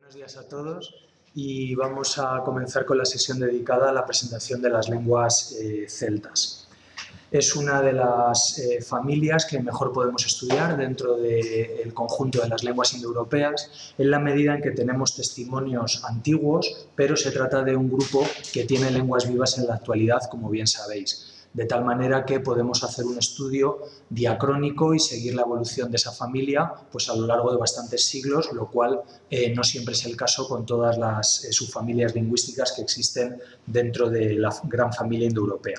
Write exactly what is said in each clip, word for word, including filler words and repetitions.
Buenos días a todos y vamos a comenzar con la sesión dedicada a la presentación de las lenguas eh, celtas. Es una de las eh, familias que mejor podemos estudiar dentro del conjunto de las lenguas indoeuropeas en la medida en que tenemos testimonios antiguos, pero se trata de un grupo que tiene lenguas vivas en la actualidad, como bien sabéis. De tal manera que podemos hacer un estudio diacrónico y seguir la evolución de esa familia pues, a lo largo de bastantes siglos, lo cual eh, no siempre es el caso con todas las eh, subfamilias lingüísticas que existen dentro de la gran familia indoeuropea.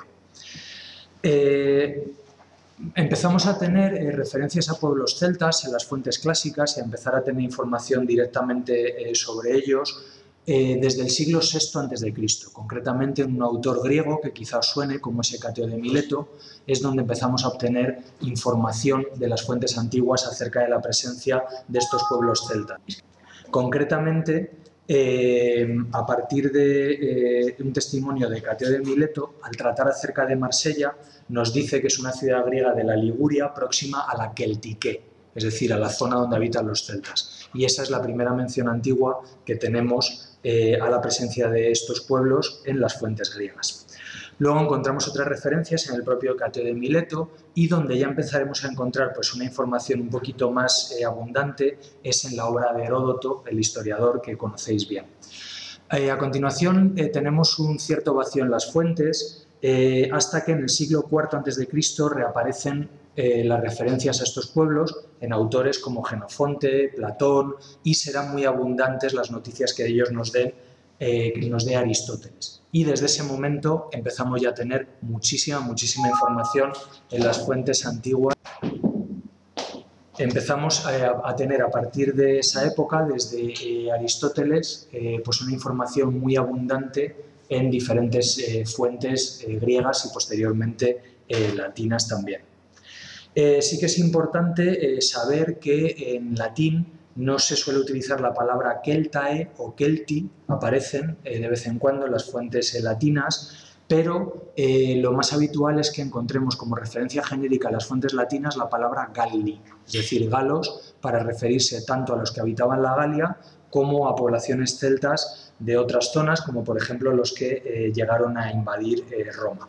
Eh, empezamos a tener eh, referencias a pueblos celtas en las fuentes clásicas y a empezar a tener información directamente eh, sobre ellos eh, desde el siglo sexto antes de Cristo. Concretamente, en un autor griego que quizá os suene, como es Hecateo de Mileto, es donde empezamos a obtener información de las fuentes antiguas acerca de la presencia de estos pueblos celtas. Concretamente, Eh, a partir de eh, un testimonio de Hecateo de Mileto, al tratar acerca de Marsella, nos dice que es una ciudad griega de la Liguria próxima a la Celtique, es decir, a la zona donde habitan los celtas. Y esa es la primera mención antigua que tenemos eh, a la presencia de estos pueblos en las fuentes griegas. Luego encontramos otras referencias en el propio Hecateo de Mileto y donde ya empezaremos a encontrar pues, una información un poquito más eh, abundante es en la obra de Heródoto, el historiador que conocéis bien. Eh, a continuación eh, tenemos un cierto vacío en las fuentes eh, hasta que en el siglo cuarto antes de Cristo reaparecen eh, las referencias a estos pueblos en autores como Genofonte, Platón, y serán muy abundantes las noticias que ellos nos den, eh, que nos dé Aristóteles. Y desde ese momento empezamos ya a tener muchísima, muchísima información en las fuentes antiguas. Empezamos a, a tener a partir de esa época, desde eh, Aristóteles, eh, pues una información muy abundante en diferentes eh, fuentes eh, griegas y posteriormente eh, latinas también. Eh, sí que es importante eh, saber que en latín no se suele utilizar la palabra Celtae o Celti, aparecen eh, de vez en cuando en las fuentes eh, latinas, pero eh, lo más habitual es que encontremos como referencia genérica a las fuentes latinas la palabra Galli, es decir, galos, para referirse tanto a los que habitaban la Galia como a poblaciones celtas de otras zonas, como por ejemplo los que eh, llegaron a invadir eh, Roma.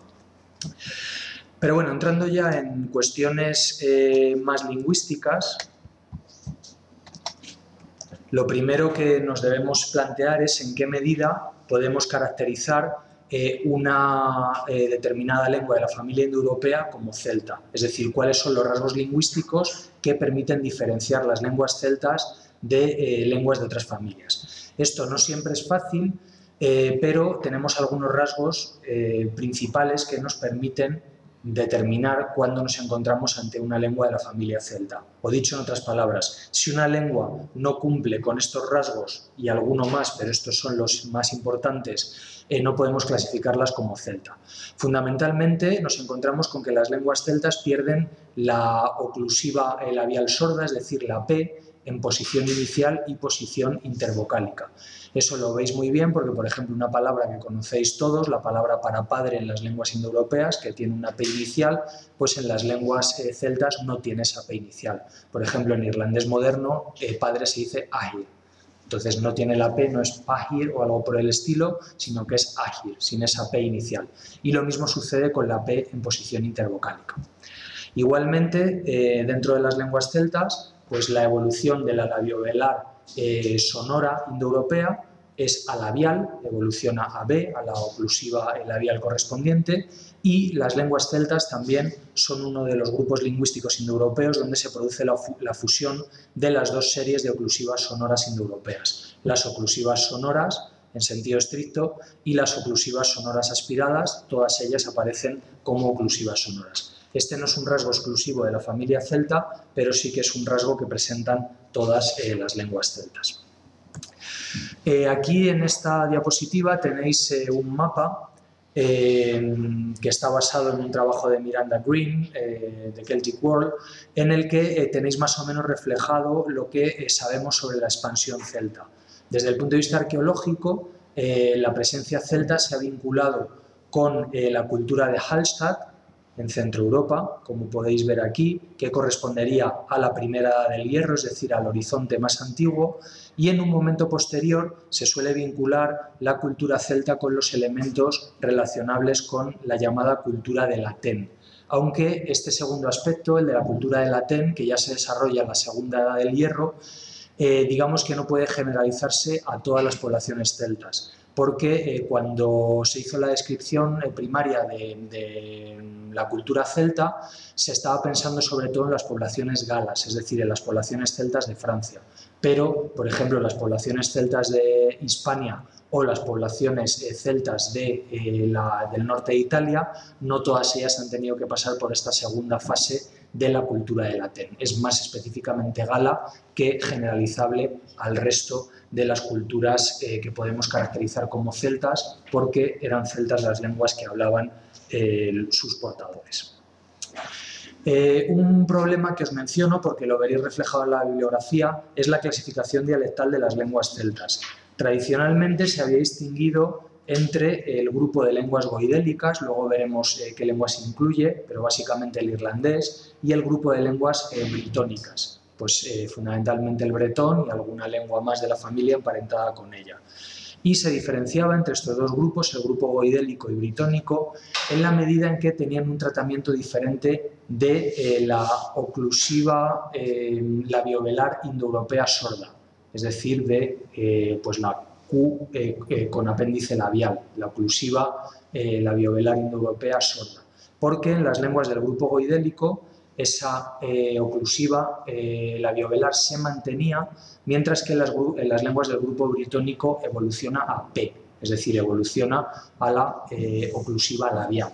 Pero bueno, entrando ya en cuestiones eh, más lingüísticas, lo primero que nos debemos plantear es en qué medida podemos caracterizar eh, una eh, determinada lengua de la familia indoeuropea como celta, es decir, cuáles son los rasgos lingüísticos que permiten diferenciar las lenguas celtas de eh, lenguas de otras familias. Esto no siempre es fácil, eh, pero tenemos algunos rasgos eh, principales que nos permiten determinar cuándo nos encontramos ante una lengua de la familia celta. O dicho en otras palabras, si una lengua no cumple con estos rasgos y alguno más, pero estos son los más importantes, eh, no podemos clasificarlas como celta. Fundamentalmente nos encontramos con que las lenguas celtas pierden la oclusiva labial sorda, es decir, la P, en posición inicial y posición intervocálica. Eso lo veis muy bien porque, por ejemplo, una palabra que conocéis todos, la palabra para padre en las lenguas indoeuropeas, que tiene una P inicial, pues en las lenguas eh, celtas no tiene esa P inicial. Por ejemplo, en irlandés moderno, eh, padre se dice ahir. Entonces no tiene la P, no es pahir o algo por el estilo, sino que es ahir, sin esa P inicial. Y lo mismo sucede con la P en posición intervocálica. Igualmente, eh, dentro de las lenguas celtas, pues la evolución de la labiovelar eh, sonora indoeuropea es alabial, evoluciona a B, a la oclusiva labial correspondiente, y las lenguas celtas también son uno de los grupos lingüísticos indoeuropeos donde se produce la, la fusión de las dos series de oclusivas sonoras indoeuropeas, las oclusivas sonoras en sentido estricto y las oclusivas sonoras aspiradas, todas ellas aparecen como oclusivas sonoras. Este no es un rasgo exclusivo de la familia celta, pero sí que es un rasgo que presentan todas eh, las lenguas celtas. Eh, aquí en esta diapositiva tenéis eh, un mapa eh, que está basado en un trabajo de Miranda Green, eh, de Celtic World, en el que eh, tenéis más o menos reflejado lo que eh, sabemos sobre la expansión celta. Desde el punto de vista arqueológico, eh, la presencia celta se ha vinculado con eh, la cultura de Hallstatt, en Centro Europa, como podéis ver aquí, que correspondería a la primera edad del hierro, es decir, al horizonte más antiguo, y en un momento posterior se suele vincular la cultura celta con los elementos relacionables con la llamada cultura del Aten. Aunque este segundo aspecto, el de la cultura del Aten, que ya se desarrolla en la segunda edad del hierro, eh, digamos que no puede generalizarse a todas las poblaciones celtas, porque eh, cuando se hizo la descripción eh, primaria de, de la cultura celta, se estaba pensando sobre todo en las poblaciones galas, es decir, en las poblaciones celtas de Francia. Pero, por ejemplo, las poblaciones celtas de Hispania o las poblaciones eh, celtas de, eh, la, del norte de Italia, no todas ellas han tenido que pasar por esta segunda fase de la cultura del Aten. Es más específicamente gala que generalizable al resto de las culturas eh, que podemos caracterizar como celtas, porque eran celtas las lenguas que hablaban eh, sus portadores. Eh, un problema que os menciono, porque lo veréis reflejado en la bibliografía, es la clasificación dialectal de las lenguas celtas. Tradicionalmente se había distinguido entre el grupo de lenguas goidélicas, luego veremos eh, qué lenguas incluye, pero básicamente el irlandés, y el grupo de lenguas eh, britónicas, pues eh, fundamentalmente el bretón y alguna lengua más de la familia emparentada con ella. Y se diferenciaba entre estos dos grupos, el grupo goidélico y britónico, en la medida en que tenían un tratamiento diferente de eh, la oclusiva eh, labiovelar indoeuropea sorda, es decir, de eh, pues la Q eh, eh, con apéndice labial, la oclusiva eh, labiovelar indoeuropea sorda, porque en las lenguas del grupo goidélico esa eh, oclusiva eh, labiovelar se mantenía, mientras que en las, en las lenguas del grupo britónico evoluciona a P, es decir, evoluciona a la eh, oclusiva labial.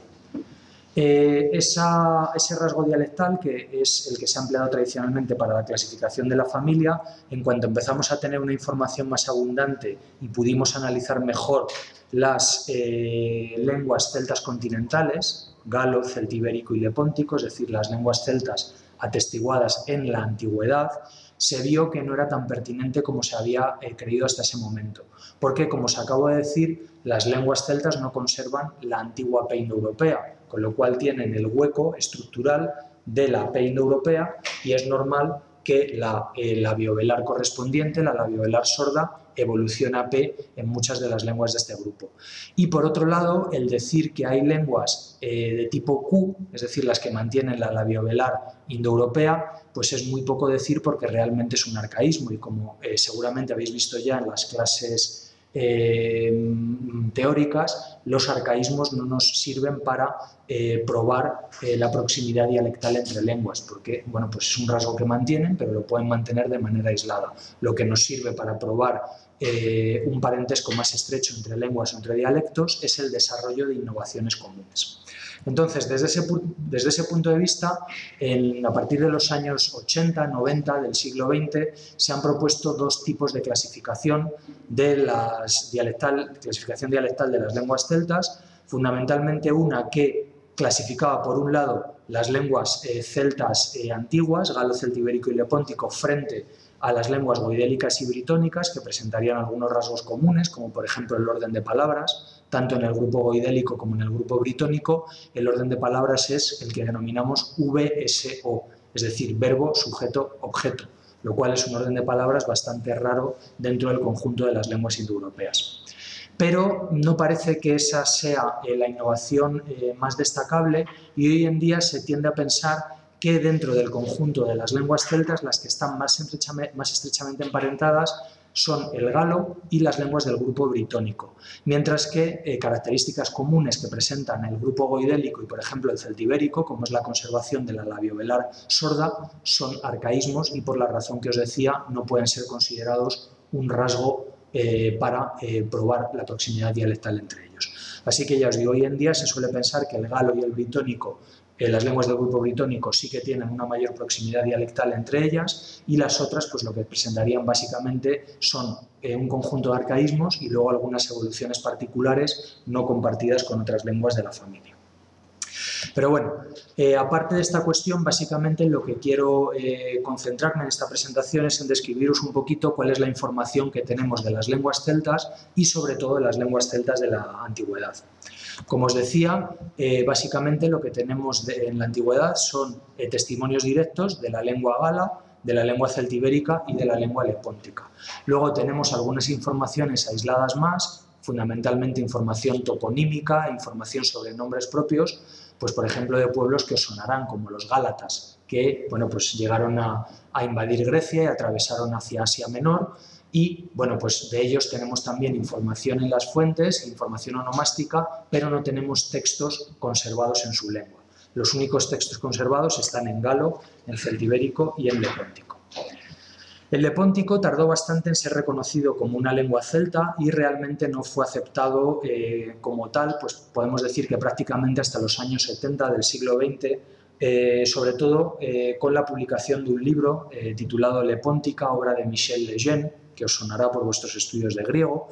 Eh, esa, ese rasgo dialectal, que es el que se ha empleado tradicionalmente para la clasificación de la familia, en cuanto empezamos a tener una información más abundante y pudimos analizar mejor las eh, lenguas celtas continentales, galo, celtibérico y lepóntico, es decir, las lenguas celtas atestiguadas en la antigüedad, se vio que no era tan pertinente como se había eh, creído hasta ese momento, porque, como os acabo de decir, las lenguas celtas no conservan la antigua P indoeuropea, con lo cual tienen el hueco estructural de la P indoeuropea y es normal que la eh, labiovelar correspondiente, la labiovelar sorda, evoluciona a P en muchas de las lenguas de este grupo. Y por otro lado, el decir que hay lenguas eh, de tipo Q, es decir, las que mantienen la labiovelar indoeuropea, pues es muy poco decir porque realmente es un arcaísmo y como eh, seguramente habéis visto ya en las clases Eh, teóricas, los arcaísmos no nos sirven para eh, probar eh, la proximidad dialectal entre lenguas, porque bueno, pues es un rasgo que mantienen, pero lo pueden mantener de manera aislada. Lo que nos sirve para probar eh, un parentesco más estrecho entre lenguas o entre dialectos es el desarrollo de innovaciones comunes. Entonces, desde ese, desde ese punto de vista, en, a partir de los años ochenta, noventa del siglo veinte, se han propuesto dos tipos de clasificación de la dialectal, clasificación dialectal de las lenguas celtas, fundamentalmente una que clasificaba, por un lado, las lenguas eh, celtas eh, antiguas, galo, celtibérico y lepóntico, frente a las lenguas goidélicas y britónicas, que presentarían algunos rasgos comunes, como por ejemplo el orden de palabras. Tanto en el grupo goidélico como en el grupo britónico, el orden de palabras es el que denominamos V S O, es decir, verbo, sujeto, objeto, lo cual es un orden de palabras bastante raro dentro del conjunto de las lenguas indoeuropeas. Pero no parece que esa sea eh, la innovación eh, más destacable y hoy en día se tiende a pensar que dentro del conjunto de las lenguas celtas las que están más estrechamente, más estrechamente emparentadas son el galo y las lenguas del grupo britónico, mientras que eh, características comunes que presentan el grupo goidélico y, por ejemplo, el celtibérico, como es la conservación de la labiovelar sorda, son arcaísmos y, por la razón que os decía, no pueden ser considerados un rasgo eh, para eh, probar la proximidad dialectal entre ellos. Así que ya os digo, hoy en día se suele pensar que el galo y el britónico, Eh, las lenguas del grupo britónico sí que tienen una mayor proximidad dialectal entre ellas y las otras pues lo que presentarían básicamente son eh, un conjunto de arcaísmos y luego algunas evoluciones particulares no compartidas con otras lenguas de la familia. Pero bueno, eh, aparte de esta cuestión, básicamente lo que quiero eh, concentrarme en esta presentación es en describiros un poquito cuál es la información que tenemos de las lenguas celtas y sobre todo de las lenguas celtas de la antigüedad. Como os decía, eh, básicamente lo que tenemos de, en la antigüedad son eh, testimonios directos de la lengua gala, de la lengua celtibérica y de la lengua lepóntica. Luego tenemos algunas informaciones aisladas más, fundamentalmente información toponímica, información sobre nombres propios, pues por ejemplo de pueblos que os sonarán como los gálatas, que bueno, pues llegaron a, a invadir Grecia y atravesaron hacia Asia Menor, y bueno, pues de ellos tenemos también información en las fuentes, información onomástica, pero no tenemos textos conservados en su lengua. Los únicos textos conservados están en galo, en celtibérico y en lepóntico. El lepóntico tardó bastante en ser reconocido como una lengua celta y realmente no fue aceptado eh, como tal, pues podemos decir que prácticamente hasta los años setenta del siglo veinte, eh, sobre todo eh, con la publicación de un libro eh, titulado Lepóntica, obra de Michel Lejeune, que os sonará por vuestros estudios de griego,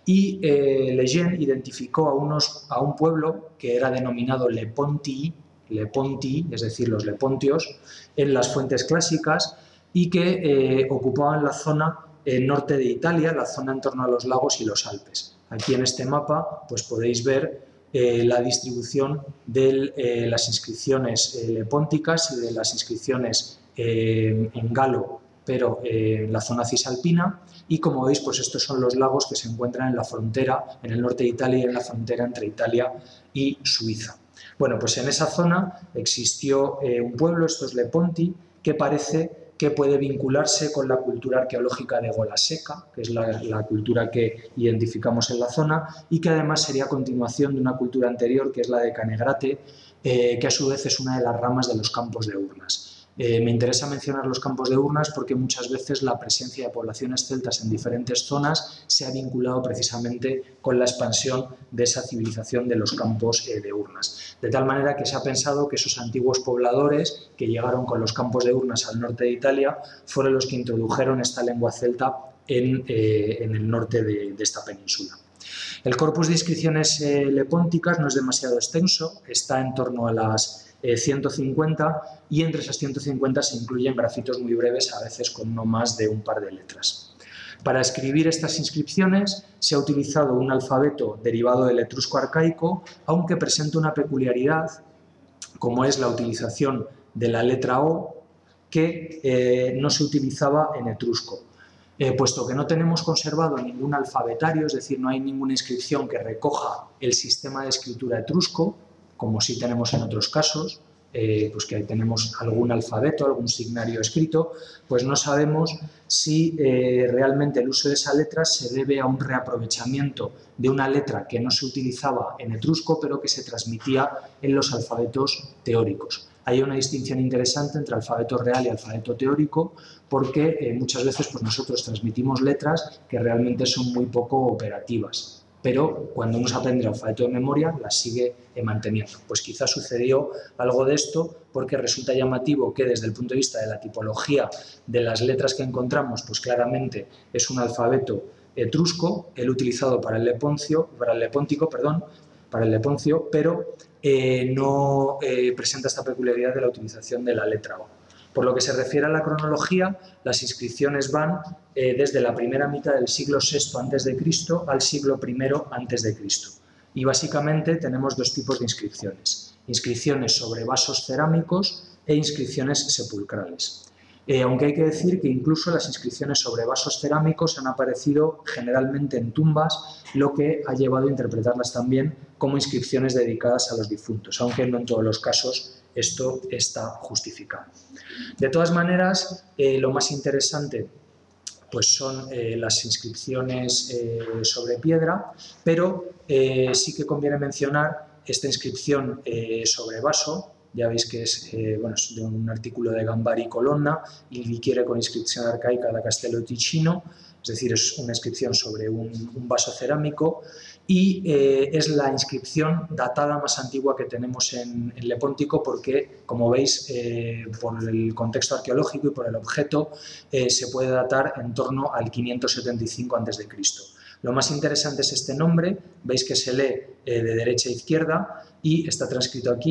y eh, Lejeune identificó a, unos, a un pueblo que era denominado Lepontii, Lepontii, es decir, los lepontios, en las fuentes clásicas, y que eh, ocupaban la zona eh, norte de Italia, la zona en torno a los lagos y los Alpes. Aquí en este mapa pues, podéis ver eh, la distribución de eh, las inscripciones eh, lepónticas y de las inscripciones eh, en galo, pero eh, en la zona cisalpina, y como veis, pues estos son los lagos que se encuentran en la frontera, en el norte de Italia y en la frontera entre Italia y Suiza. Bueno, pues en esa zona existió eh, un pueblo, estos Leponti, que parece que puede vincularse con la cultura arqueológica de Gola Seca, que es la, la cultura que identificamos en la zona, y que además sería continuación de una cultura anterior, que es la de Canegrate, eh, que a su vez es una de las ramas de los campos de urnas. Eh, me interesa mencionar los campos de urnas porque muchas veces la presencia de poblaciones celtas en diferentes zonas se ha vinculado precisamente con la expansión de esa civilización de los campos eh, de urnas. De tal manera que se ha pensado que esos antiguos pobladores que llegaron con los campos de urnas al norte de Italia fueron los que introdujeron esta lengua celta en, eh, en el norte de, de esta península. El corpus de inscripciones eh, lepónticas no es demasiado extenso, está en torno a las Eh, ciento cincuenta, y entre esas ciento cincuenta se incluyen grafitos muy breves, a veces con no más de un par de letras. Para escribir estas inscripciones se ha utilizado un alfabeto derivado del etrusco arcaico, aunque presenta una peculiaridad, como es la utilización de la letra O, que eh, no se utilizaba en etrusco. Eh, puesto que no tenemos conservado ningún alfabetario, es decir, no hay ninguna inscripción que recoja el sistema de escritura etrusco, como sí tenemos en otros casos, eh, pues que tenemos algún alfabeto, algún signario escrito, pues no sabemos si eh, realmente el uso de esa letra se debe a un reaprovechamiento de una letra que no se utilizaba en etrusco, pero que se transmitía en los alfabetos teóricos. Hay una distinción interesante entre alfabeto real y alfabeto teórico, porque eh, muchas veces pues, nosotros transmitimos letras que realmente son muy poco operativas, pero cuando uno se aprende el alfabeto de memoria las sigue manteniendo. Pues quizás sucedió algo de esto porque resulta llamativo que desde el punto de vista de la tipología de las letras que encontramos, pues claramente es un alfabeto etrusco, el utilizado para el leponcio, para el lepóntico, perdón, para el leponcio, pero eh, no eh, presenta esta peculiaridad de la utilización de la letra O. Por lo que se refiere a la cronología, las inscripciones van eh, desde la primera mitad del siglo sexto antes de Cristo al siglo primero antes de Cristo. Y básicamente tenemos dos tipos de inscripciones: inscripciones sobre vasos cerámicos e inscripciones sepulcrales. Eh, aunque hay que decir que incluso las inscripciones sobre vasos cerámicos han aparecido generalmente en tumbas, lo que ha llevado a interpretarlas también como inscripciones dedicadas a los difuntos, aunque no en todos los casos esto está justificado. De todas maneras, eh, lo más interesante pues son eh, las inscripciones eh, sobre piedra, pero eh, sí que conviene mencionar esta inscripción eh, sobre vaso. Ya veis que es, eh, bueno, es de un artículo de Gambari Colonna, il bicchiere con inscripción arcaica da Castello Ticino, es decir, es una inscripción sobre un, un vaso cerámico, y eh, es la inscripción datada más antigua que tenemos en, en Lepóntico porque, como veis, eh, por el contexto arqueológico y por el objeto, eh, se puede datar en torno al quinientos setenta y cinco antes de Cristo. Lo más interesante es este nombre, veis que se lee eh, de derecha a izquierda y está transcrito aquí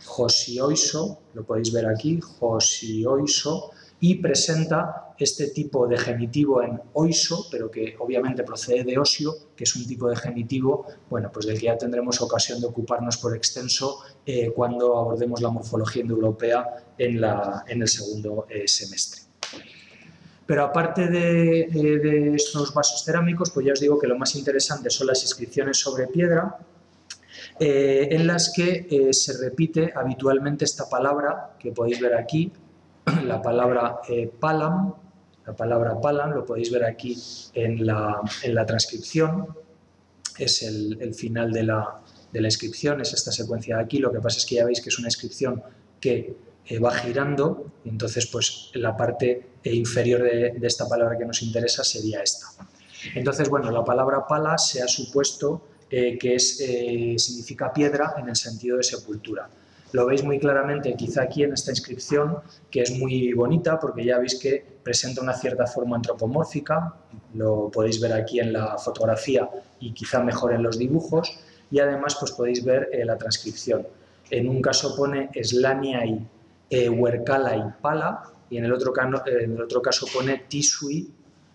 josioiso, lo podéis ver aquí, josioiso, y presenta este tipo de genitivo en oiso, pero que obviamente procede de osio, que es un tipo de genitivo, bueno, pues del que ya tendremos ocasión de ocuparnos por extenso eh, cuando abordemos la morfología indoeuropea en, la, en el segundo eh, semestre. Pero aparte de, eh, de estos vasos cerámicos, pues ya os digo que lo más interesante son las inscripciones sobre piedra, eh, en las que eh, se repite habitualmente esta palabra que podéis ver aquí, la palabra eh, palam, la palabra palam, lo podéis ver aquí en la, en la transcripción, es el, el final de la, de la inscripción, es esta secuencia de aquí, lo que pasa es que ya veis que es una inscripción que eh, va girando, y entonces pues la parte eh, inferior de, de esta palabra que nos interesa sería esta. Entonces, bueno, la palabra pala se ha supuesto eh, que es, eh, significa piedra en el sentido de sepultura. Lo veis muy claramente quizá aquí en esta inscripción, que es muy bonita porque ya veis que presenta una cierta forma antropomórfica, lo podéis ver aquí en la fotografía y quizá mejor en los dibujos, y además pues podéis ver eh, la transcripción. En un caso pone Slaniai eh, Huercalai Pala y en el, otro cano, eh, en el otro caso pone Tisui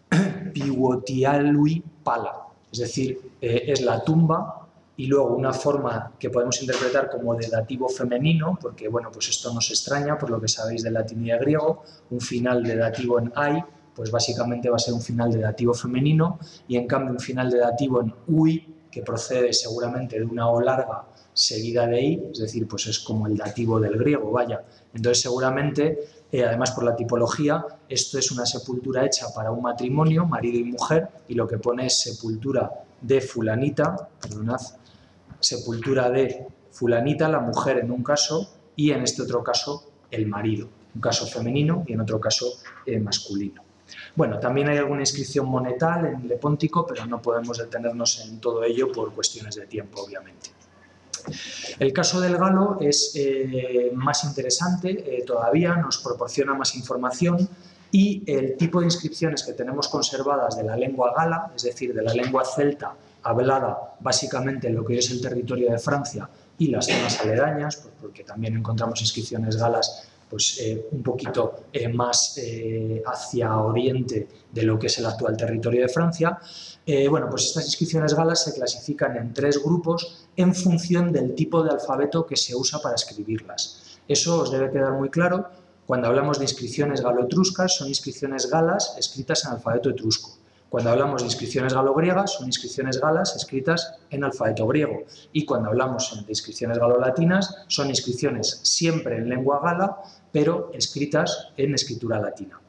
Piwotialui Pala, es decir, eh, es la tumba. Y luego una forma que podemos interpretar como de dativo femenino, porque bueno, pues esto nos extraña por lo que sabéis del latín y del griego, un final de dativo en ai, pues básicamente va a ser un final de dativo femenino, y en cambio un final de dativo en ui, que procede seguramente de una o larga seguida de i, es decir, pues es como el dativo del griego, vaya. Entonces seguramente, eh, además por la tipología, esto es una sepultura hecha para un matrimonio, marido y mujer, y lo que pone es sepultura de fulanita, perdonad, sepultura de fulanita, la mujer en un caso, y en este otro caso el marido, un caso femenino y en otro caso eh, masculino. Bueno, también hay alguna inscripción monetal en lepóntico, pero no podemos detenernos en todo ello por cuestiones de tiempo, obviamente. El caso del galo es eh, más interesante eh, todavía, nos proporciona más información, y el tipo de inscripciones que tenemos conservadas de la lengua gala, es decir, de la lengua celta, hablada básicamente en lo que hoy es el territorio de Francia y las zonas aledañas, pues porque también encontramos inscripciones galas pues, eh, un poquito eh, más eh, hacia oriente de lo que es el actual territorio de Francia. Eh, bueno, pues estas inscripciones galas se clasifican en tres grupos en función del tipo de alfabeto que se usa para escribirlas. Eso os debe quedar muy claro. Cuando hablamos de inscripciones galo-etruscas, son inscripciones galas escritas en alfabeto etrusco. Cuando hablamos de inscripciones galo-griegas, son inscripciones galas escritas en alfabeto griego. Y cuando hablamos de inscripciones galo-latinas, son inscripciones siempre en lengua gala, pero escritas en escritura latina.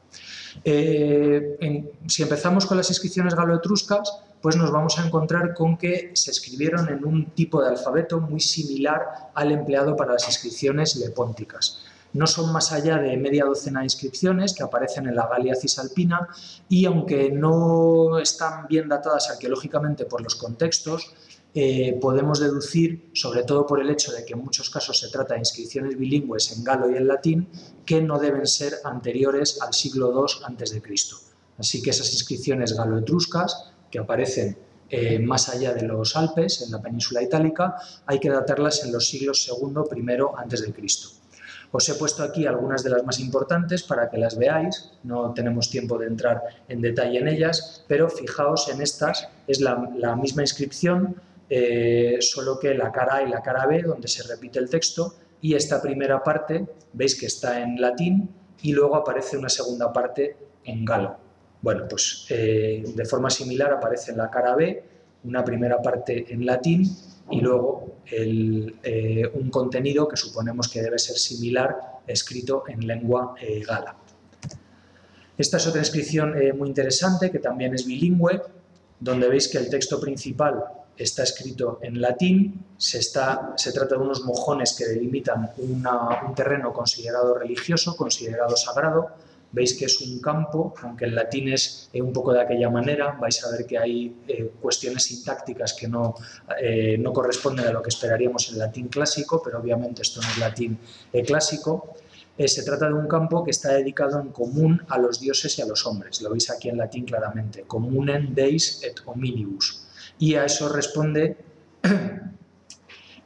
Eh, en, si empezamos con las inscripciones galo-etruscas, pues nos vamos a encontrar con que se escribieron en un tipo de alfabeto muy similar al empleado para las inscripciones lepónticas. No son más allá de media docena de inscripciones que aparecen en la Galia cisalpina, y aunque no están bien datadas arqueológicamente por los contextos, eh, podemos deducir, sobre todo por el hecho de que en muchos casos se trata de inscripciones bilingües en galo y en latín, que no deben ser anteriores al siglo segundo antes de Cristo. Así que esas inscripciones galo-etruscas, que aparecen eh, más allá de los Alpes, en la península itálica, hay que datarlas en los siglos segundo y primero antes de Cristo. Os he puesto aquí algunas de las más importantes para que las veáis, no tenemos tiempo de entrar en detalle en ellas, pero fijaos en estas, es la, la misma inscripción, eh, solo que la cara A y la cara B, donde se repite el texto, y esta primera parte, veis que está en latín, y luego aparece una segunda parte en galo. Bueno, pues eh, de forma similar aparece en la cara B una primera parte en latín, y luego el, eh, un contenido que suponemos que debe ser similar, escrito en lengua eh, gala. Esta es otra inscripción eh, muy interesante, que también es bilingüe, donde veis que el texto principal está escrito en latín, se, está, se trata de unos mojones que delimitan una, un terreno considerado religioso, considerado sagrado. Veis que es un campo, aunque el latín es eh, un poco de aquella manera, vais a ver que hay eh, cuestiones sintácticas que no, eh, no corresponden a lo que esperaríamos en latín clásico, pero obviamente esto no es latín eh, clásico. Eh, se trata de un campo que está dedicado en común a los dioses y a los hombres, lo veis aquí en latín claramente, communem deis et hominibus, y a eso responde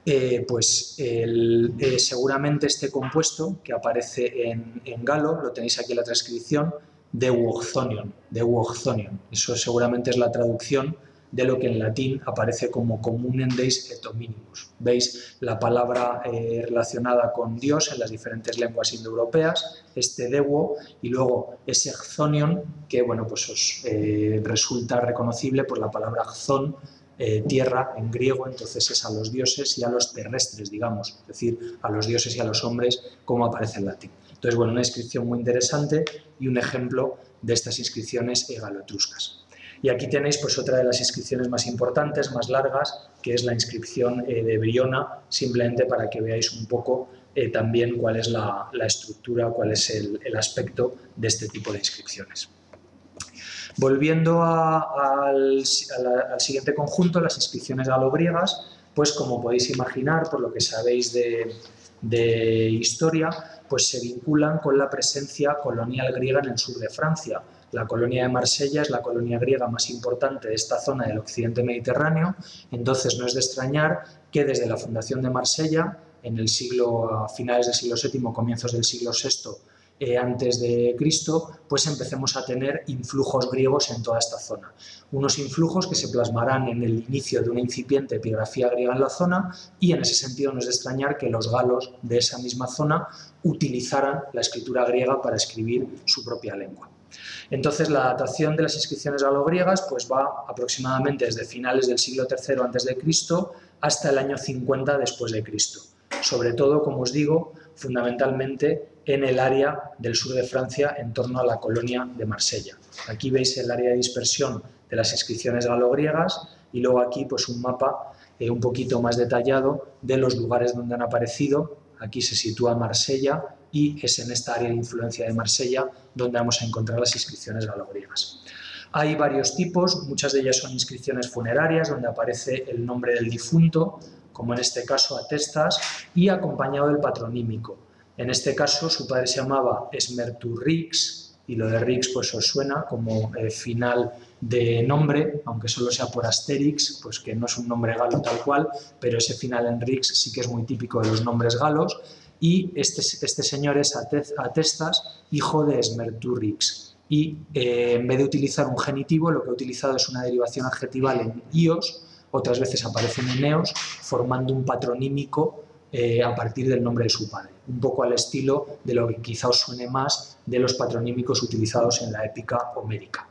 Eh, pues el, eh, seguramente este compuesto que aparece en, en galo, lo tenéis aquí en la transcripción, Deuoxonion, Deuoxonion. Eso seguramente es la traducción de lo que en latín aparece como Communem Deis et Hominimus. Veis la palabra eh, relacionada con Dios en las diferentes lenguas indoeuropeas, este Deuo, y luego ese Xonion, que bueno, pues os eh, resulta reconocible por la palabra Xon, Eh, tierra en griego, entonces es a los dioses y a los terrestres, digamos, es decir, a los dioses y a los hombres, como aparece en latín. Entonces, bueno, una inscripción muy interesante y un ejemplo de estas inscripciones egalo-etruscas. Y aquí tenéis pues otra de las inscripciones más importantes, más largas, que es la inscripción eh, de Briona, simplemente para que veáis un poco eh, también cuál es la, la estructura, cuál es el, el aspecto de este tipo de inscripciones. Volviendo a, a, al, a la, al siguiente conjunto, las inscripciones galogriegas, pues como podéis imaginar, por lo que sabéis de, de historia, pues se vinculan con la presencia colonial griega en el sur de Francia. La colonia de Marsella es la colonia griega más importante de esta zona del occidente mediterráneo, entonces no es de extrañar que desde la fundación de Marsella, en el siglo, a finales del siglo séptimo, comienzos del siglo sexto, Eh, antes de Cristo, pues empecemos a tener influjos griegos en toda esta zona. Unos influjos que se plasmarán en el inicio de una incipiente epigrafía griega en la zona y en ese sentido no es de extrañar que los galos de esa misma zona utilizaran la escritura griega para escribir su propia lengua. Entonces, la datación de las inscripciones galogriegas pues, va aproximadamente desde finales del siglo tercero antes de Cristo hasta el año cincuenta después de Cristo. Sobre todo, como os digo, fundamentalmente en el área del sur de Francia en torno a la colonia de Marsella. Aquí veis el área de dispersión de las inscripciones galogriegas y luego aquí pues, un mapa eh, un poquito más detallado de los lugares donde han aparecido. Aquí se sitúa Marsella y es en esta área de influencia de Marsella donde vamos a encontrar las inscripciones galogriegas. Hay varios tipos, muchas de ellas son inscripciones funerarias donde aparece el nombre del difunto, como en este caso Atestas, y acompañado del patronímico. En este caso su padre se llamaba Esmerturrix y lo de Rix pues os suena como eh, final de nombre, aunque solo sea por Asterix, pues que no es un nombre galo tal cual, pero ese final en Rix sí que es muy típico de los nombres galos, y este, este señor es Atestas, hijo de Esmerturrix. Y eh, en vez de utilizar un genitivo, lo que ha utilizado es una derivación adjetival en ios, otras veces aparecen en eos, formando un patronímico eh, a partir del nombre de su padre. Un poco al estilo de lo que quizá os suene más de los patronímicos utilizados en la épica homérica.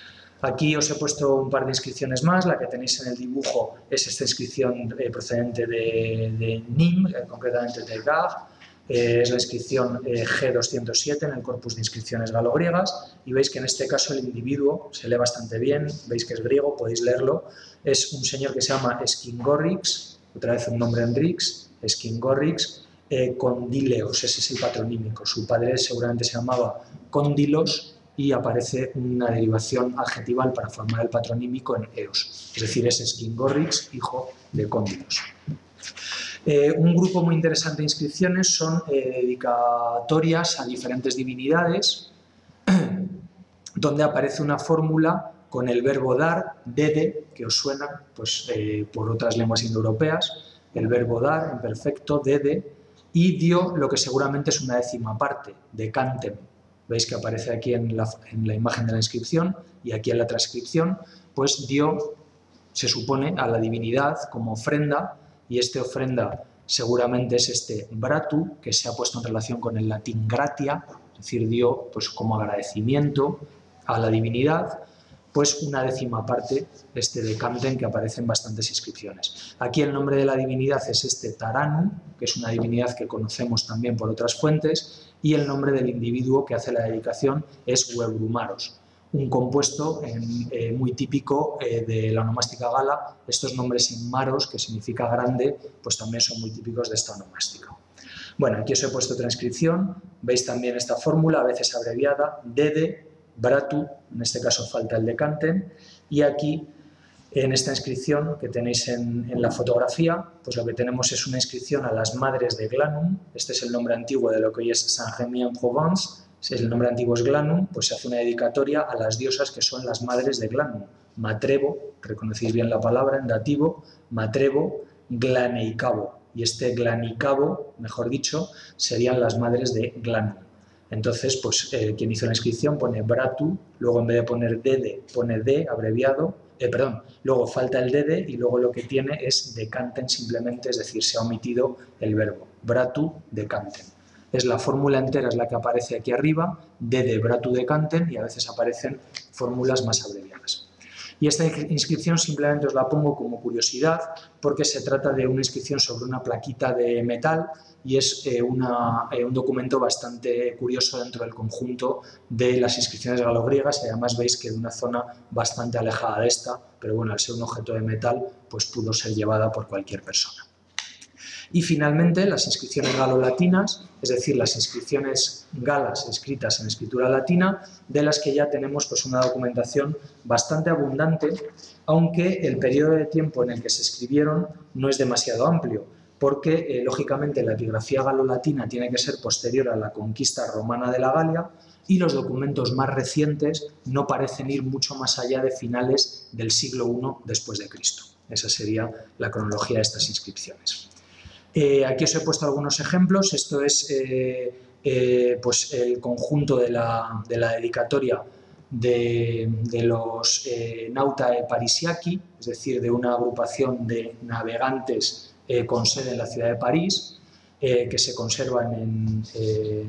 Aquí os he puesto un par de inscripciones más, la que tenéis en el dibujo es esta inscripción eh, procedente de, de Nîmes, eh, concretamente de Gare. Eh, es la inscripción eh, G doscientos siete en el corpus de inscripciones galogriegas y veis que en este caso el individuo se lee bastante bien, veis que es griego, podéis leerlo, es un señor que se llama Skingorrix, otra vez un nombre en Rix, Skingorrix, eh, Condileos, ese es el patronímico, su padre seguramente se llamaba Condilos y aparece una derivación adjetival para formar el patronímico en eos, es decir, es Skingorrix, hijo de Condilos. Eh, un grupo muy interesante de inscripciones son eh, dedicatorias a diferentes divinidades, donde aparece una fórmula con el verbo dar, dede, que os suena pues, eh, por otras lenguas indoeuropeas, el verbo dar en perfecto, dede, y dio lo que seguramente es una décima parte, de cantem. Veis que aparece aquí en la, en la imagen de la inscripción y aquí en la transcripción, pues dio, se supone, a la divinidad como ofrenda, y esta ofrenda seguramente es este bratu, que se ha puesto en relación con el latín gratia, es decir, dio pues, como agradecimiento a la divinidad, pues una décima parte, este de cantem, que aparece en bastantes inscripciones. Aquí el nombre de la divinidad es este Taranu, que es una divinidad que conocemos también por otras fuentes, y el nombre del individuo que hace la dedicación es Webrumaros, un compuesto en, eh, muy típico eh, de la onomástica gala. Estos nombres en maros, que significa grande, pues también son muy típicos de esta onomástica. Bueno, aquí os he puesto transcripción, veis también esta fórmula, a veces abreviada, dede, bratu, en este caso falta el de cantem, y aquí en esta inscripción que tenéis en, en la fotografía, pues lo que tenemos es una inscripción a las madres de Glanum, este es el nombre antiguo de lo que hoy es Saint-Rémy-en-Provence, si el nombre antiguo es Glanum, pues se hace una dedicatoria a las diosas que son las madres de Glanum. Matrevo, reconocéis bien la palabra en dativo, Matrevo, Glaneicabo. y este glanicabo, mejor dicho, serían las madres de Glanum. Entonces, pues eh, quien hizo la inscripción pone Bratu, luego en vez de poner Dede pone D abreviado, eh, perdón, luego falta el Dede y luego lo que tiene es decanten simplemente, es decir, se ha omitido el verbo. Bratu decanten. Es la fórmula entera, es la que aparece aquí arriba, Dede Bratu decanten, y a veces aparecen fórmulas más abreviadas. Y esta inscripción simplemente os la pongo como curiosidad porque se trata de una inscripción sobre una plaquita de metal y es eh, una, eh, un documento bastante curioso dentro del conjunto de las inscripciones galogriegas, y además veis que de una zona bastante alejada de esta, pero bueno, al ser un objeto de metal, pues pudo ser llevada por cualquier persona. Y finalmente las inscripciones galo-latinas, es decir, las inscripciones galas escritas en escritura latina, de las que ya tenemos pues, una documentación bastante abundante, aunque el periodo de tiempo en el que se escribieron no es demasiado amplio, porque eh, lógicamente la epigrafía galo-latina tiene que ser posterior a la conquista romana de la Galia y los documentos más recientes no parecen ir mucho más allá de finales del siglo primero después de Cristo. Esa sería la cronología de estas inscripciones. Eh, aquí os he puesto algunos ejemplos. Esto es eh, eh, pues el conjunto de la, de la dedicatoria de, de los eh, Nautae Parisiaci, es decir, de una agrupación de navegantes eh, con sede en la ciudad de París, eh, que se conservan en, eh,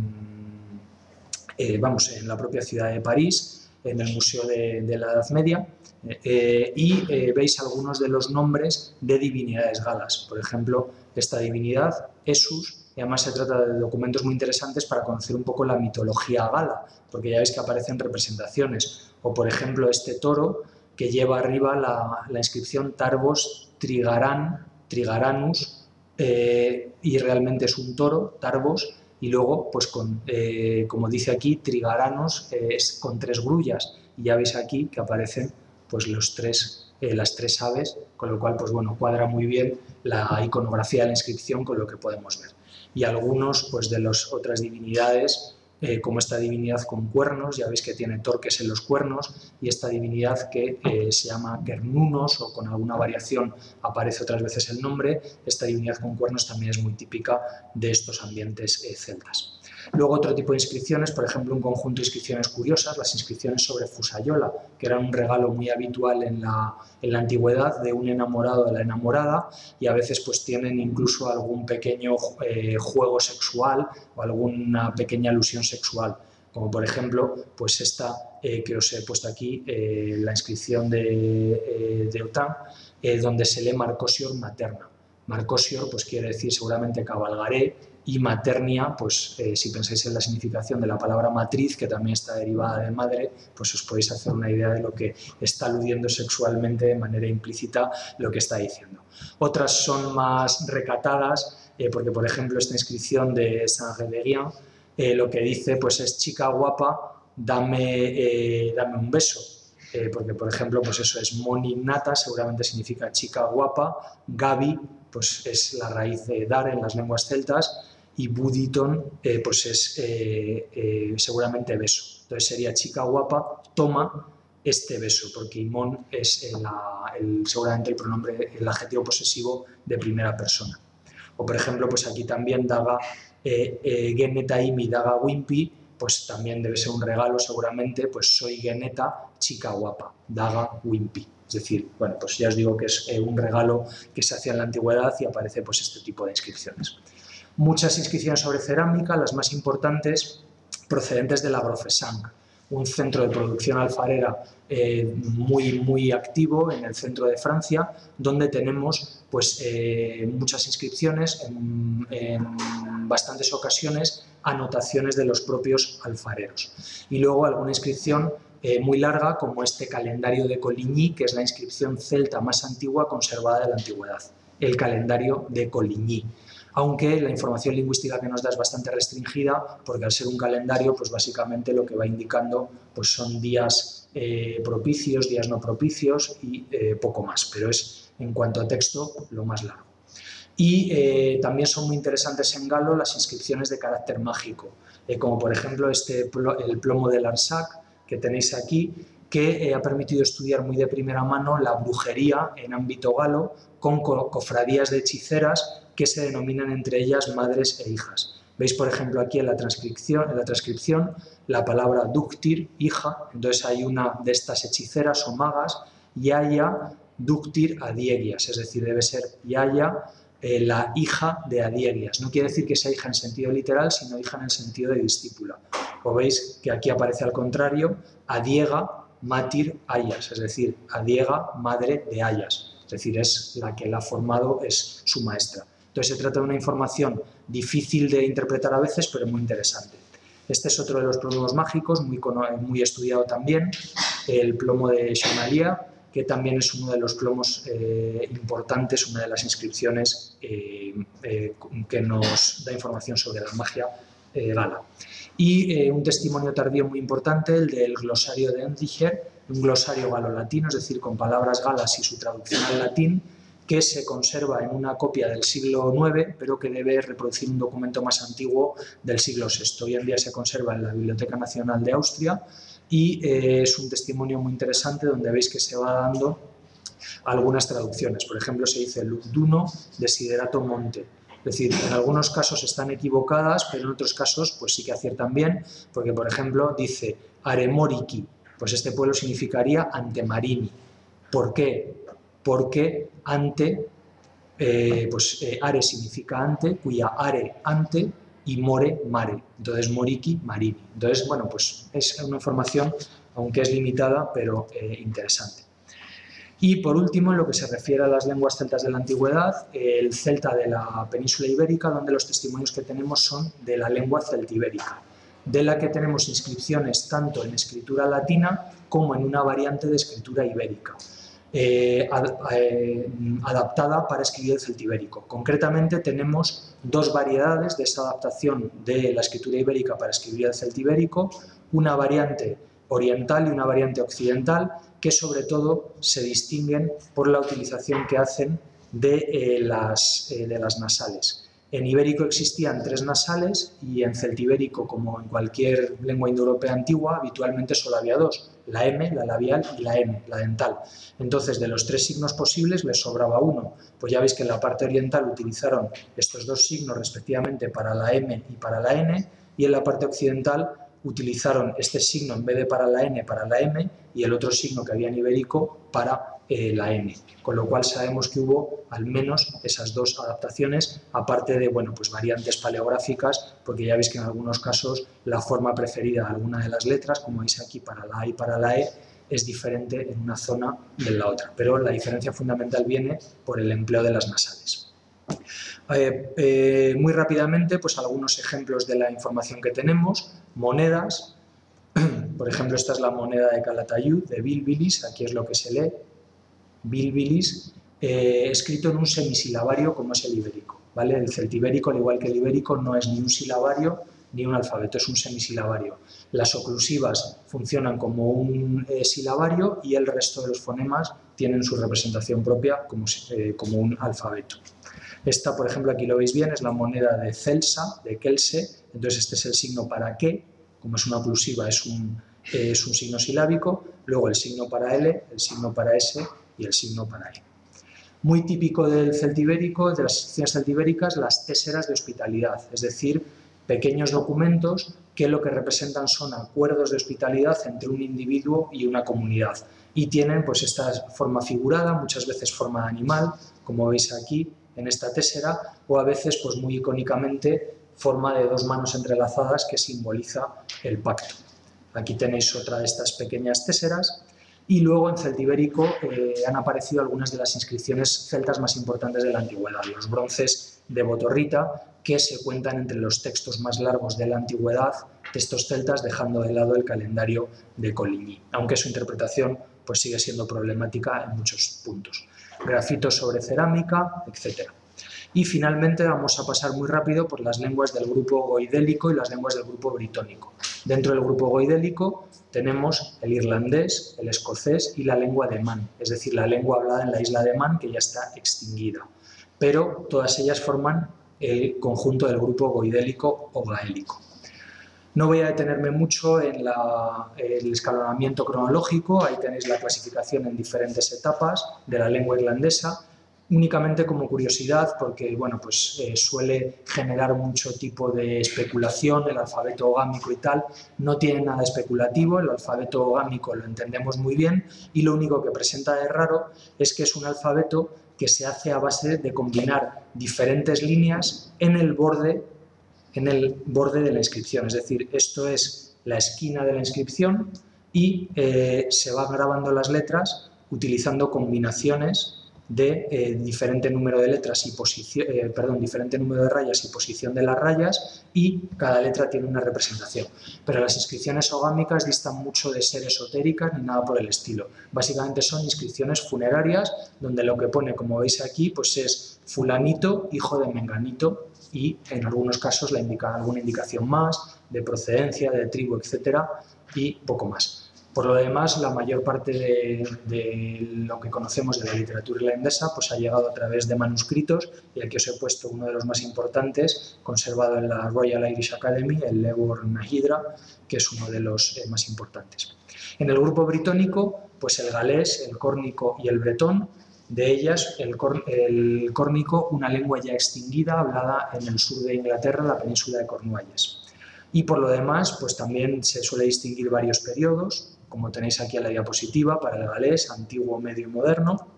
en, eh, vamos, en la propia ciudad de París, en el Museo de, de la Edad Media. Eh, y eh, veis algunos de los nombres de divinidades galas. Por ejemplo, esta divinidad, Esus, y además se trata de documentos muy interesantes para conocer un poco la mitología gala, porque ya veis que aparecen representaciones. O, por ejemplo, este toro que lleva arriba la, la inscripción Tarbos Trigaran, Trigaranus, eh, y realmente es un toro, Tarbos, y luego, pues con, eh, como dice aquí, Trigaranos, eh, es con tres grullas, y ya veis aquí que aparecen pues los tres, eh, las tres aves, con lo cual pues bueno, cuadra muy bien la iconografía de la inscripción con lo que podemos ver. Y algunos pues de las otras divinidades, eh, como esta divinidad con cuernos, ya veis que tiene torques en los cuernos, y esta divinidad que eh, se llama Kernunos, o con alguna variación aparece otras veces el nombre. Esta divinidad con cuernos también es muy típica de estos ambientes eh, celtas. Luego otro tipo de inscripciones, por ejemplo un conjunto de inscripciones curiosas, las inscripciones sobre Fusayola, que eran un regalo muy habitual en la, en la antigüedad de un enamorado de la enamorada, y a veces pues tienen incluso algún pequeño eh, juego sexual o alguna pequeña alusión sexual, como por ejemplo pues esta eh, que os he puesto aquí, eh, la inscripción de, eh, de Otán, eh, donde se lee Marcosior materna. Marcosior pues quiere decir seguramente cabalgaré, y maternia, pues eh, si pensáis en la significación de la palabra matriz, que también está derivada de madre, pues os podéis hacer una idea de lo que está aludiendo sexualmente de manera implícita lo que está diciendo. Otras son más recatadas, eh, porque por ejemplo esta inscripción de Saint-Révérien eh, lo que dice pues es chica guapa, dame, eh, dame un beso. Eh, porque por ejemplo pues eso es monignata, seguramente significa chica guapa, Gabi pues es la raíz de dar en las lenguas celtas, y buditon eh, pues es eh, eh, seguramente beso. Entonces sería chica guapa, toma este beso, porque imón es el, el, seguramente el pronombre, el adjetivo posesivo de primera persona. O por ejemplo, pues aquí también daga eh, eh, genetaimi daga wimpi, pues también debe ser un regalo seguramente, pues soy geneta, chica guapa, daga wimpi. Es decir, bueno, pues ya os digo que es eh, un regalo que se hacía en la antigüedad y aparece pues este tipo de inscripciones. Muchas inscripciones sobre cerámica, las más importantes procedentes de la Grofesanc, un centro de producción alfarera eh, muy, muy activo en el centro de Francia, donde tenemos pues, eh, muchas inscripciones, en, en bastantes ocasiones anotaciones de los propios alfareros. Y luego alguna inscripción eh, muy larga, como este calendario de Coligny, que es la inscripción celta más antigua conservada de la antigüedad, el calendario de Coligny. Aunque la información lingüística que nos da es bastante restringida, porque al ser un calendario, pues básicamente lo que va indicando pues son días eh, propicios, días no propicios y eh, poco más, pero es en cuanto a texto lo más largo. Y eh, también son muy interesantes en galo las inscripciones de carácter mágico, eh, como por ejemplo este, el plomo del Arsac que tenéis aquí, que eh, ha permitido estudiar muy de primera mano la brujería en ámbito galo con co cofradías de hechiceras que se denominan entre ellas madres e hijas. Veis, por ejemplo, aquí en la transcripción, en la, transcripción, la palabra ductir, hija, entonces hay una de estas hechiceras o magas, Yaya ductir Adiegias, es decir, debe ser Yaya, eh, la hija de Adiegias. No quiere decir que sea hija en sentido literal, sino hija en el sentido de discípula. O veis que aquí aparece al contrario, Adiega matir Ayas, es decir, Adiega, madre de Ayas, es decir, es la que la ha formado, es su maestra. Entonces se trata de una información difícil de interpretar a veces, pero muy interesante. Este es otro de los plomos mágicos, muy, muy estudiado también, el plomo de Chamalia, que también es uno de los plomos eh, importantes, una de las inscripciones eh, eh, que nos da información sobre la magia eh, gala. Y eh, un testimonio tardío muy importante, el del glosario de Endlicher, un glosario galo-latino, es decir, con palabras galas y su traducción al latín, que se conserva en una copia del siglo nueve, pero que debe reproducir un documento más antiguo del siglo sexto. Hoy en día se conserva en la Biblioteca Nacional de Austria y eh, es un testimonio muy interesante donde veis que se va dando algunas traducciones. Por ejemplo, se dice Lugduno desiderato monte. Es decir, en algunos casos están equivocadas, pero en otros casos pues sí que aciertan bien, porque, por ejemplo, dice Aremoriki, pues este pueblo significaría antemarini. ¿Por qué? Porque ante, eh, pues eh, are significa ante, cuya are ante y more mare, entonces moriki marini. Entonces, bueno, pues es una información, aunque es limitada, pero eh, interesante. Y por último, en lo que se refiere a las lenguas celtas de la antigüedad, el celta de la península ibérica, donde los testimonios que tenemos son de la lengua celtibérica, de la que tenemos inscripciones tanto en escritura latina como en una variante de escritura ibérica. Eh, ad, eh, adaptada para escribir el celtibérico. Concretamente tenemos dos variedades de esa adaptación de la escritura ibérica para escribir el celtibérico, una variante oriental y una variante occidental, que sobre todo se distinguen por la utilización que hacen de, eh, las, eh, de las nasales. En ibérico existían tres nasales y en celtibérico, como en cualquier lengua indoeuropea antigua, habitualmente solo había dos, la M, la labial, y la N, la dental. Entonces, de los tres signos posibles les sobraba uno. Pues ya veis que en la parte oriental utilizaron estos dos signos respectivamente para la M y para la N, y en la parte occidental utilizaron este signo en vez de para la N, para la M, y el otro signo que había en ibérico para eh, la N. Con lo cual sabemos que hubo al menos esas dos adaptaciones, aparte de bueno, pues variantes paleográficas, porque ya veis que en algunos casos la forma preferida de alguna de las letras, como veis aquí para la A y para la E, es diferente en una zona de la otra. Pero la diferencia fundamental viene por el empleo de las nasales. Eh, eh, muy rápidamente, pues algunos ejemplos de la información que tenemos. Monedas, por ejemplo, esta es la moneda de Calatayud, de Bilbilis, aquí es lo que se lee, Bilbilis, eh, escrito en un semisilabario como es el ibérico, ¿vale? El celtibérico, al igual que el ibérico, no es ni un silabario ni un alfabeto, es un semisilabario. Las oclusivas funcionan como un eh, silabario y el resto de los fonemas tienen su representación propia como, eh, como un alfabeto. Esta, por ejemplo, aquí lo veis bien, es la moneda de Celsa, de Kelse, entonces este es el signo para que, como es una oclusiva, es un, eh, es un signo silábico, luego el signo para L, el signo para S y el signo para E. Muy típico del celtibérico, de las inscripciones celtibéricas, las téseras de hospitalidad, es decir, pequeños documentos que lo que representan son acuerdos de hospitalidad entre un individuo y una comunidad. Y tienen pues esta forma figurada, muchas veces forma animal, como veis aquí en esta tésera, o a veces pues muy icónicamente forma de dos manos entrelazadas que simboliza el pacto. Aquí tenéis otra de estas pequeñas téseras. Y luego en celtibérico eh, han aparecido algunas de las inscripciones celtas más importantes de la antigüedad, los bronces de Botorrita, que se cuentan entre los textos más largos de la antigüedad, textos celtas, dejando de lado el calendario de Coligny, aunque su interpretación pues, sigue siendo problemática en muchos puntos. Grafitos sobre cerámica, etcétera. Y finalmente vamos a pasar muy rápido por las lenguas del grupo goidélico y las lenguas del grupo britónico. Dentro del grupo goidélico tenemos el irlandés, el escocés y la lengua de Man, es decir, la lengua hablada en la isla de Man, que ya está extinguida. Pero todas ellas forman el conjunto del grupo goidélico o gaélico. No voy a detenerme mucho en la, el escalonamiento cronológico, ahí tenéis la clasificación en diferentes etapas de la lengua irlandesa, únicamente como curiosidad, porque bueno, pues, eh, suele generar mucho tipo de especulación, el alfabeto gámico y tal, no tiene nada especulativo, el alfabeto gámico lo entendemos muy bien y lo único que presenta de raro es que es un alfabeto que se hace a base de combinar diferentes líneas en el borde en el borde de la inscripción, es decir, esto es la esquina de la inscripción y eh, se van grabando las letras utilizando combinaciones de eh, diferente número de letras y posición, eh, perdón, diferente número de rayas y posición de las rayas, y cada letra tiene una representación. Pero las inscripciones ogámicas distan mucho de ser esotéricas ni nada por el estilo. Básicamente son inscripciones funerarias donde lo que pone, como veis aquí, pues es fulanito, hijo de menganito, y en algunos casos la indica alguna indicación más de procedencia, de tribu, etcétera, y poco más. Por lo demás, la mayor parte de, de lo que conocemos de la literatura irlandesa pues ha llegado a través de manuscritos, y aquí os he puesto uno de los más importantes, conservado en la Royal Irish Academy, el Lebor Nahidra, que es uno de los eh, más importantes. En el grupo britónico, pues el galés, el córnico y el bretón. De ellas, el, cor, el córnico, una lengua ya extinguida, hablada en el sur de Inglaterra, la península de Cornualles. Y por lo demás, pues también se suele distinguir varios periodos, como tenéis aquí en la diapositiva, para el galés, antiguo, medio y moderno.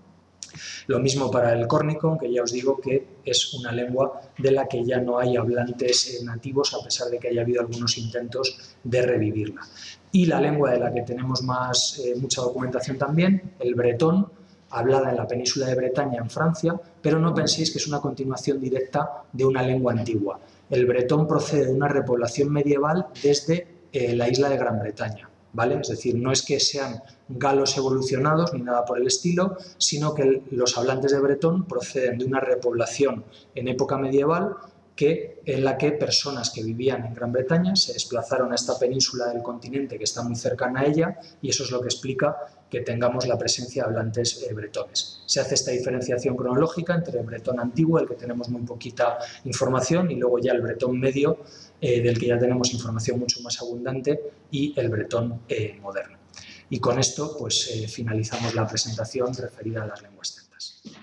Lo mismo para el córnico, aunque ya os digo que es una lengua de la que ya no hay hablantes nativos, a pesar de que haya habido algunos intentos de revivirla. Y la lengua de la que tenemos más, eh, mucha documentación también, el bretón, hablada en la península de Bretaña, en Francia, pero no penséis que es una continuación directa de una lengua antigua. El bretón procede de una repoblación medieval desde eh, la isla de Gran Bretaña, ¿vale? Es decir, no es que sean galos evolucionados ni nada por el estilo, sino que los hablantes de bretón proceden de una repoblación en época medieval que, en la que personas que vivían en Gran Bretaña se desplazaron a esta península del continente que está muy cercana a ella, y eso es lo que explica que tengamos la presencia de hablantes eh, bretones. Se hace esta diferenciación cronológica entre el bretón antiguo, el que tenemos muy poquita información, y luego ya el bretón medio, eh, del que ya tenemos información mucho más abundante, y el bretón eh, moderno. Y con esto pues, eh, finalizamos la presentación referida a las lenguas celtas.